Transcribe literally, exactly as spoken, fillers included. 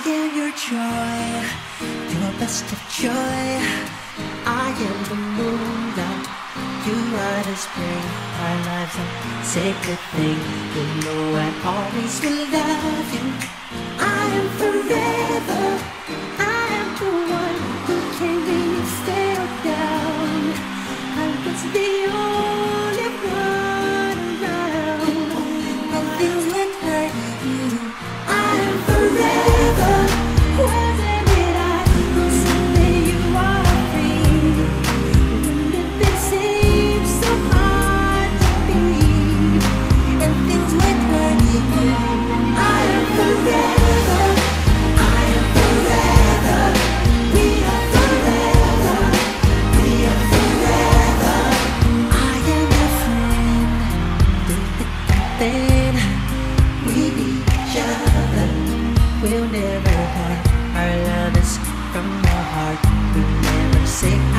am your joy, your best of joy. I am the moonlight, you are the spring. Our lives are sacred thing. You know I always will love you. I am forever. I am the one who can bring you stay down. I was the only one around when things went hurt you. I am forever. Wasn't it I who someday you are free? Wouldn't it seem so hard to believe? And things went hurt you. I am forever. I am forever. We are forever. We are forever. I am your friend. Through thick and thin, we need each other. We'll never part. Our love is from the heart. We never say